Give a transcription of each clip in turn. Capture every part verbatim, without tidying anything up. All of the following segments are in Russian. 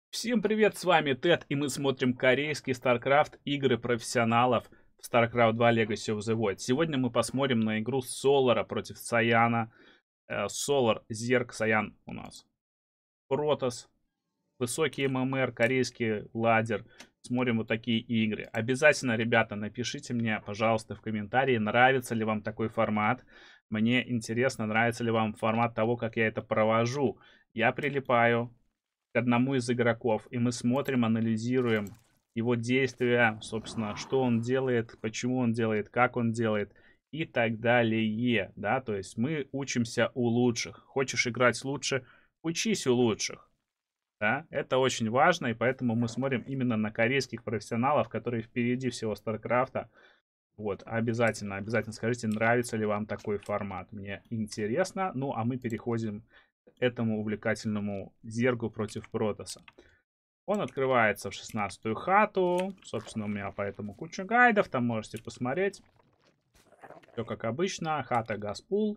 Всем привет, с вами Тед, и мы смотрим корейский StarCraft, игры профессионалов в StarCraft два Legacy of the Void. Сегодня мы посмотрим на игру Солара против Саяна. Солар, Зерк, Саян у нас. Протос, высокий ММР, корейский ладер. Смотрим вот такие игры. Обязательно, ребята, напишите мне, пожалуйста, в комментарии, нравится ли вам такой формат. Мне интересно, нравится ли вам формат того, как я это провожу. Я прилипаю к одному из игроков, и мы смотрим, анализируем его действия, собственно, что он делает, почему он делает, как он делает и так далее, да, то есть мы учимся у лучших. Хочешь играть лучше, учись у лучших, да, это очень важно, и поэтому мы смотрим именно на корейских профессионалов, которые впереди всего Старкрафта. Вот, обязательно, обязательно скажите, нравится ли вам такой формат. Мне интересно. Ну, а мы переходим к этому увлекательному Зергу против Протоса. Он открывается в шестнадцатую хату. Собственно, у меня поэтому куча гайдов. Там можете посмотреть. Все как обычно. Хата Газпул.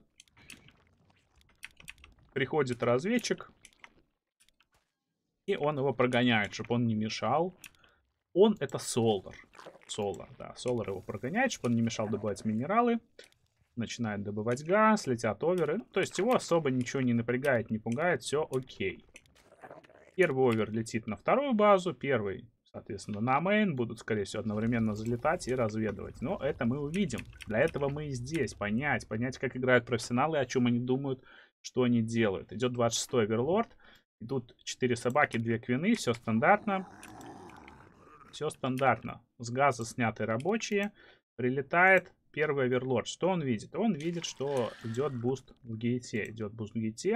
Приходит разведчик. И он его прогоняет, чтобы он не мешал. Он это Солар. Солар, да. Солар его прогоняет, чтобы он не мешал добывать минералы. Начинает добывать газ, летят оверы. Ну, то есть его особо ничего не напрягает, не пугает. Все окей. Первый овер летит на вторую базу. Первый, соответственно, на мейн. Будут, скорее всего, одновременно залетать и разведывать. Но это мы увидим. Для этого мы и здесь. Понять. Понять, как играют профессионалы, о чем они думают, что они делают. Идет двадцать шестой оверлорд. Идут четыре собаки, две квины. Все стандартно. Все стандартно. С газа сняты рабочие. Прилетает первый оверлорд. Что он видит? Он видит, что идет буст в гейте. Идет буст в гейте.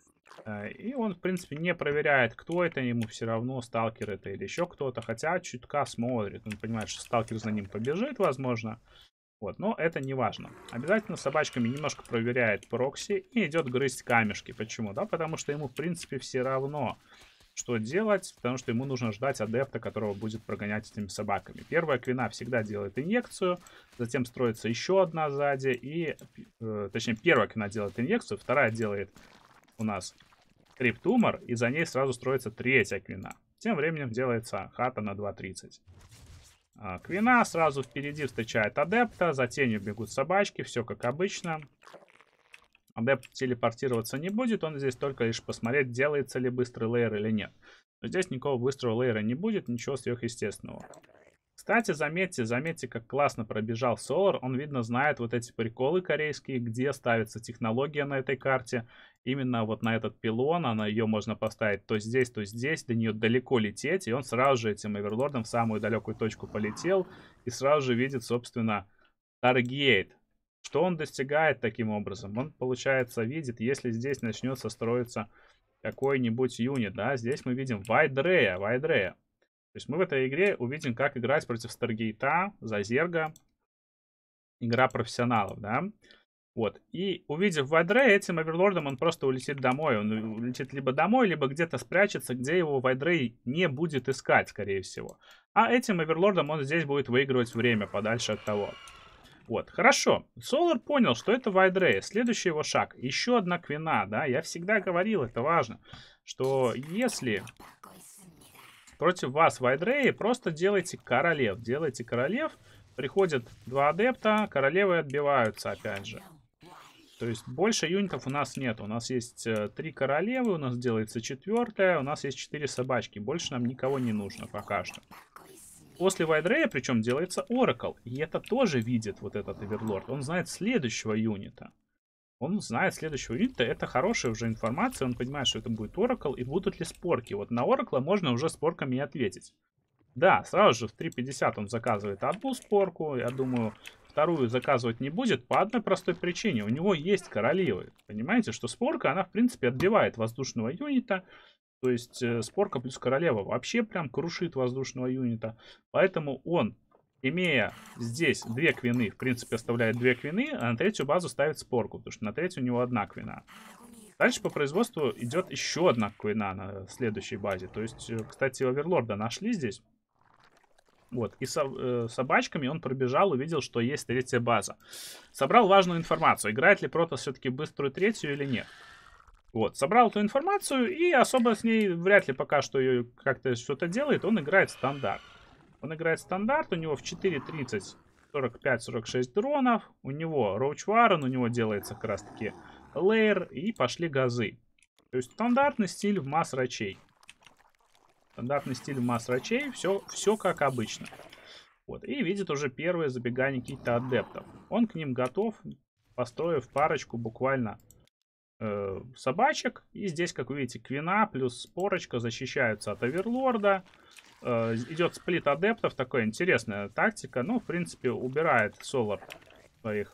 И он, в принципе, не проверяет, кто это. Ему все равно, сталкер это или еще кто-то. Хотя чутка смотрит. Он понимает, что сталкер за ним побежит, возможно. Вот, но это не важно. Обязательно собачками немножко проверяет прокси и идет грызть камешки. Почему? Да, потому что ему, в принципе, все равно, что делать, потому что ему нужно ждать адепта, которого будет прогонять этими собаками. Первая квина всегда делает инъекцию, затем строится еще одна сзади, и, э, точнее, первая квина делает инъекцию, вторая делает у нас криптумор, и за ней сразу строится третья квина. Тем временем делается хата на два тридцать. А, квина сразу впереди встречает адепта, за тенью бегут собачки, все как обычно. Адепт телепортироваться не будет, он здесь только лишь посмотреть, делается ли быстрый лейер или нет. Но здесь никакого быстрого лейера не будет, ничего сверхъестественного. Кстати, заметьте, заметьте, как классно пробежал Солар. Он, видно, знает вот эти приколы корейские, где ставится технология на этой карте. Именно вот на этот пилон, она ее можно поставить то здесь, то здесь, до нее далеко лететь. И он сразу же этим оверлордом в самую далекую точку полетел и сразу же видит, собственно, таргет. Что он достигает таким образом? Он, получается, видит, если здесь начнется строиться какой-нибудь юнит, да, здесь мы видим Вайдрея, Вайдрея. То есть мы в этой игре увидим, как играть против Старгейта, Зазерга. Игра профессионалов, да. Вот. И увидев Вайдрея, этим оверлордом он просто улетит домой. Он улетит либо домой, либо где-то спрячется, где его Вайдрей не будет искать, скорее всего. А этим оверлордом он здесь будет выигрывать время подальше от того. Вот, хорошо. Солар понял, что это Вайдрей. Следующий его шаг. Еще одна квина, да. Я всегда говорил, это важно, что если против вас Вайдреи, просто делайте королев. Делайте королев. Приходят два адепта, королевы отбиваются опять же. То есть больше юнитов у нас нет. У нас есть э, три королевы, у нас делается четвертая, у нас есть четыре собачки. Больше нам никого не нужно пока что. После Вайдрея, причем, делается Оракл. И это тоже видит вот этот оверлорд. Он знает следующего юнита. Он знает следующего юнита. Это хорошая уже информация. Он понимает, что это будет Оракл. И будут ли спорки. Вот на Оракла можно уже спорками и ответить. Да, сразу же в три пятьдесят он заказывает одну спорку. Я думаю, вторую заказывать не будет по одной простой причине. У него есть королевы. Понимаете, что спорка, она в принципе отбивает воздушного юнита. То есть э, спорка плюс королева вообще прям крушит воздушного юнита. Поэтому он, имея здесь две квины, в принципе оставляет две квины, а на третью базу ставит спорку. Потому что на третью у него одна квина. Дальше по производству идет еще одна квина на следующей базе. То есть, кстати, оверлорда нашли здесь. Вот, и со, э, собачками он пробежал, увидел, что есть третья база. Собрал важную информацию. Играет ли Протос все-таки быструю третью или нет? Вот, собрал эту информацию, и особо с ней вряд ли пока что ее как-то что-то делает. Он играет стандарт. Он играет стандарт, у него в четыре тридцать сорок пять сорок шесть дронов. У него Roach Warren, у него делается как раз таки лейер, и пошли газы. То есть стандартный стиль в масс рачей. Стандартный стиль в масс рачей, все, все как обычно. Вот, и видит уже первые забегания каких-то адептов. Он к ним готов, построив парочку буквально э, собачек. И здесь, как вы видите, Квина плюс спорочка защищаются от Оверлорда. Э, идет сплит адептов, такая интересная тактика. Ну, в принципе, убирает Солар своих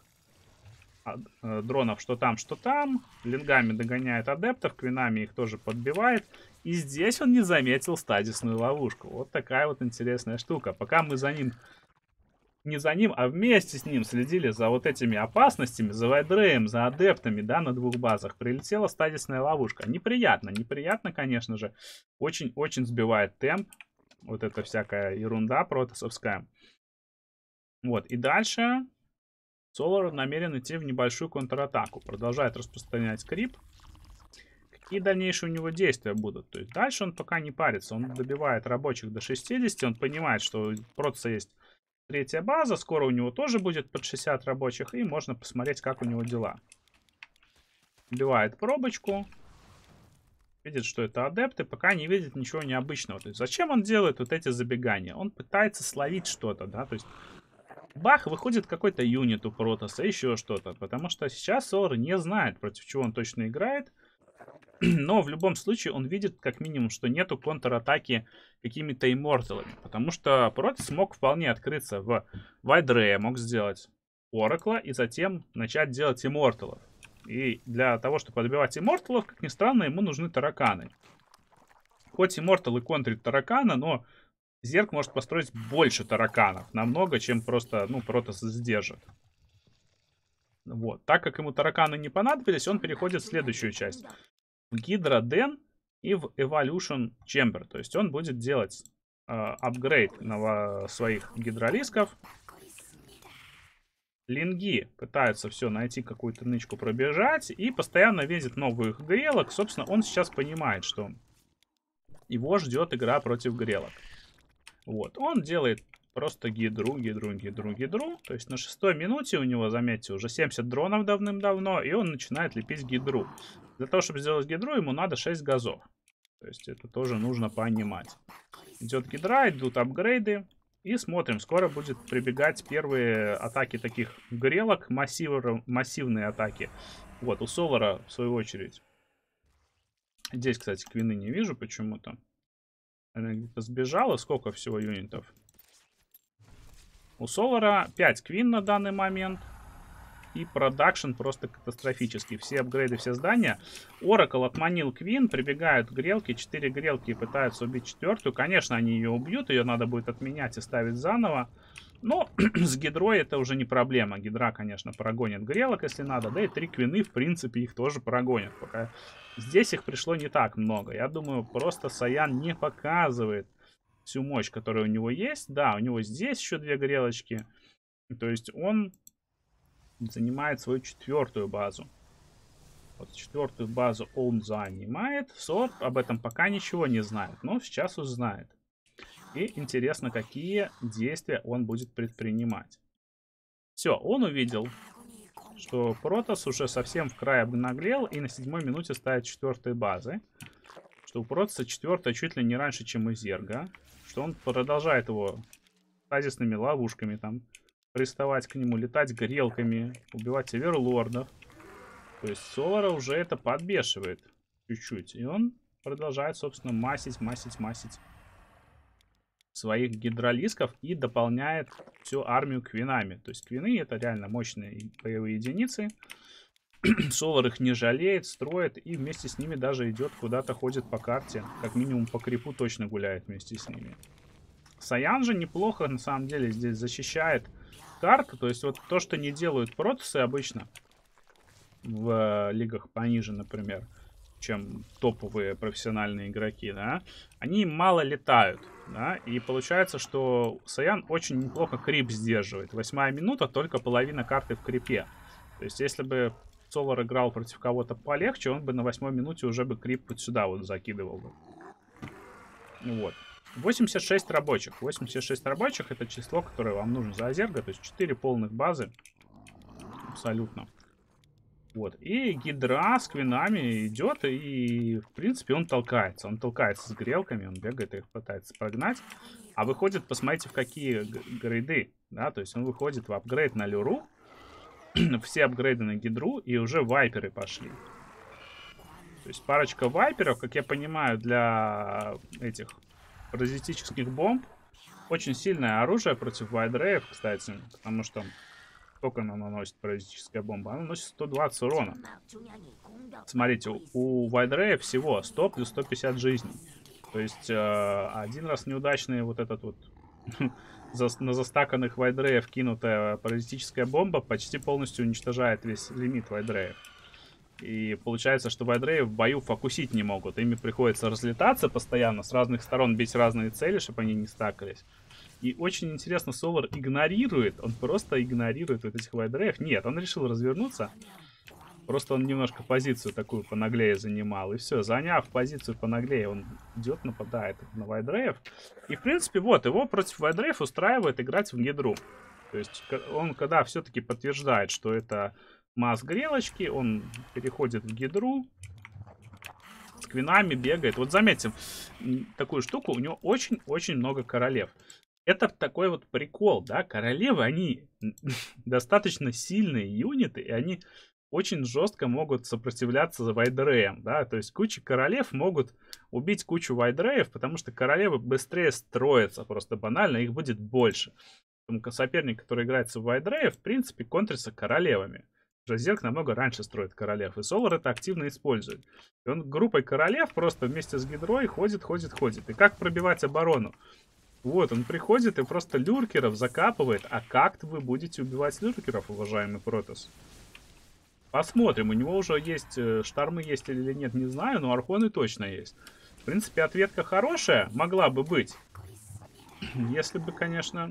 э, дронов что там, что там. Лингами догоняет адептов, Квинами их тоже подбивает. И здесь он не заметил стадисную ловушку. Вот такая вот интересная штука. Пока мы за ним, не за ним, а вместе с ним следили за вот этими опасностями, за вайдреем, за адептами, да, на двух базах, прилетела стадисная ловушка. Неприятно, неприятно, конечно же. Очень-очень сбивает темп. Вот эта всякая ерунда протосовская. Вот, и дальше Солар намерен идти в небольшую контратаку. Продолжает распространять крип. Какие дальнейшие у него действия будут? То есть дальше он пока не парится. Он добивает рабочих до шестидесяти. Он понимает, что у Протоса есть третья база. Скоро у него тоже будет под шестьдесят рабочих. И можно посмотреть, как у него дела. Убивает пробочку. Видит, что это адепты. Пока не видит ничего необычного. То есть зачем он делает вот эти забегания? Он пытается словить что-то, да? То есть бах, выходит какой-то юнит у Протоса. Еще что-то. Потому что сейчас Солар не знает, против чего он точно играет. Но в любом случае он видит как минимум, что нету контратаки какими-то имморталами. Потому что Протос мог вполне открыться в Вайдрея, мог сделать Оракла и затем начать делать имморталов. И для того, чтобы отбивать имморталов, как ни странно, ему нужны тараканы. Хоть имморталы контрит таракана, но Зерк может построить больше тараканов. Намного, чем просто, ну, Протос сдержит. Вот. Так как ему тараканы не понадобились, он переходит в следующую часть. В Гидроден и в Evolution Chamber. То есть он будет делать э, апгрейд на своих гидролисков. Линги пытаются все найти, какую-то нычку пробежать. И постоянно видит новых грелок. Собственно, он сейчас понимает, что его ждет игра против грелок. Вот. Он делает просто гидру, гидру, гидру, гидру. То есть на шестой минуте у него, заметьте, уже семьдесят дронов давным-давно. И он начинает лепить гидру. Для того, чтобы сделать гидру, ему надо шесть газов. То есть это тоже нужно понимать. Идет гидра, идут апгрейды. И смотрим, скоро будет прибегать первые атаки таких грелок, массив, массивные атаки. Вот, у Солара, в свою очередь. Здесь, кстати, Квины не вижу почему-то. Она где-то сбежала. Сколько всего юнитов? У Солара пять Квин на данный момент. И продакшн просто катастрофический. Все апгрейды, все здания. Оракл отманил Квин, прибегают грелки. Четыре грелки пытаются убить четвертую. Конечно, они ее убьют. Ее надо будет отменять и ставить заново. Но с гидрой это уже не проблема. Гидра, конечно, прогонит грелок, если надо. Да и три Квины, в принципе, их тоже прогонят. Пока здесь их пришло не так много. Я думаю, просто Саян не показывает всю мощь, которая у него есть. Да, у него здесь еще две грелочки. То есть он занимает свою четвертую базу. Вот четвертую базу он занимает. Сор об этом пока ничего не знает, но сейчас узнает. И интересно, какие действия он будет предпринимать. Все, он увидел, что Протос уже совсем в край обнаглел и на седьмой минуте ставит четвертой базы. Что у Протоса четвертая чуть ли не раньше, чем у Зерга. Что он продолжает его стазисными ловушками там приставать к нему, летать грелками, убивать оверлордов. То есть Солара уже это подбешивает чуть-чуть. И он продолжает, собственно, массить, массить, массить своих гидролисков и дополняет всю армию квинами. То есть квины это реально мощные боевые единицы. Солар их не жалеет, строит и вместе с ними даже идет куда-то, ходит по карте. Как минимум по крипу точно гуляет вместе с ними. Саян же неплохо на самом деле здесь защищает карту. То есть вот то, что не делают Протосы обычно в э, лигах пониже, например, чем топовые профессиональные игроки, да, они мало летают, да, и получается, что Саян очень неплохо крип сдерживает. Восьмая минута, только половина карты в крипе. То есть если бы Солар играл против кого-то полегче, он бы на восьмой минуте уже бы крип вот сюда вот закидывал бы. Вот. восемьдесят шесть рабочих. восемьдесят шесть рабочих это число, которое вам нужно за Азерго. То есть четыре полных базы. Абсолютно. Вот. И Гидра с квинами идет, и в принципе он толкается. Он толкается с грелками, он бегает и их пытается прогнать. А выходит, посмотрите, в какие грейды. Да? То есть он выходит в апгрейд на Люру. Все апгрейды на Гидру, и уже вайперы пошли. То есть парочка вайперов, как я понимаю, для этих паразитических бомб. Очень сильное оружие против вайдреев, кстати. Потому что сколько она наносит, паразитическая бомба? Она наносит сто двадцать урона. Смотрите, у вайдреев всего сто плюс сто пятьдесят жизней. То есть э, один раз неудачный вот этот вот на застаканных вайдреев кинутая паразитическая бомба почти полностью уничтожает весь лимит вайдреев. И получается, что вайдреи в бою фокусить не могут. Ими приходится разлетаться постоянно, с разных сторон бить разные цели, чтобы они не стакались. И очень интересно, Солар игнорирует, он просто игнорирует вот этих вайдреев. Нет, он решил развернуться. Просто он немножко позицию такую понаглее занимал. И все, заняв позицию понаглее, он идет, нападает на вайдреев. И, в принципе, вот, его против вайдреев устраивает играть в Гидру. То есть, он когда все-таки подтверждает, что это масс грелочки, он переходит в Гидру. С квинами бегает. Вот заметьте, такую штуку, у него очень-очень много королев. Это такой вот прикол, да, королевы, они достаточно сильные юниты, и они очень жестко могут сопротивляться за вайдреем, да, то есть куча королев могут убить кучу вайдреев, потому что королевы быстрее строятся, просто банально, их будет больше. Потому соперник, который играется в вайдреев, в принципе, контрится королевами. Зерк намного раньше строит королев, и Солар это активно использует. И он группой королев просто вместе с Гидрой ходит, ходит, ходит. И как пробивать оборону? Вот, он приходит и просто люркеров закапывает. А как вы будете убивать люркеров, уважаемый Протос? Посмотрим. У него уже есть, штормы есть или нет, не знаю, но архоны точно есть. В принципе, ответка хорошая, могла бы быть. Если бы, конечно,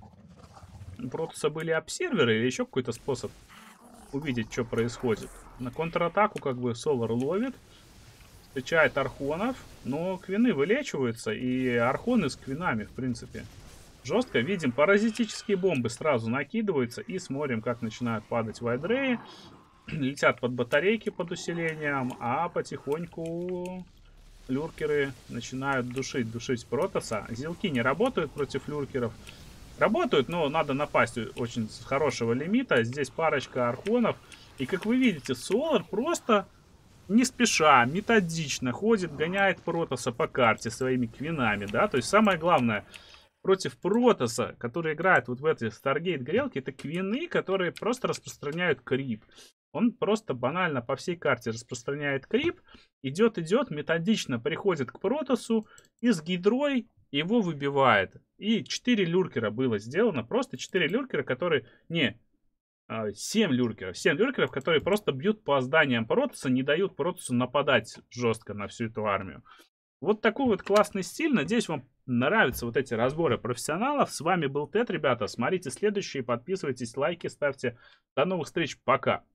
у Протоса были обсерверы или еще какой-то способ увидеть, что происходит. На контратаку как бы Солар ловит. Встречает архонов, но квины вылечиваются, и архоны с квинами, в принципе. Жестко видим, паразитические бомбы сразу накидываются, и смотрим, как начинают падать вайдреи. Летят под батарейки под усилением, а потихоньку люркеры начинают душить, душить Протоса. Зилки не работают против люркеров. Работают, но надо напасть очень с хорошего лимита. Здесь парочка архонов. И как вы видите, Солар просто не спеша, методично ходит, гоняет Протоса по карте своими квинами, да. То есть самое главное против Протоса, который играет вот в эти Старгейт грелки, это квины, которые просто распространяют крип. Он просто банально по всей карте распространяет крип, идет, идет, методично приходит к Протосу и с Гидрой его выбивает. И четыре люркера было сделано, просто четыре люркера, которые... Не, семь люркеров. семь люркеров, которые просто бьют по зданиям Протоса, не дают Протосу нападать жестко на всю эту армию. Вот такой вот классный стиль. Надеюсь, вам нравятся вот эти разборы профессионалов. С вами был Тед, ребята. Смотрите следующие, подписывайтесь, лайки ставьте. До новых встреч, пока.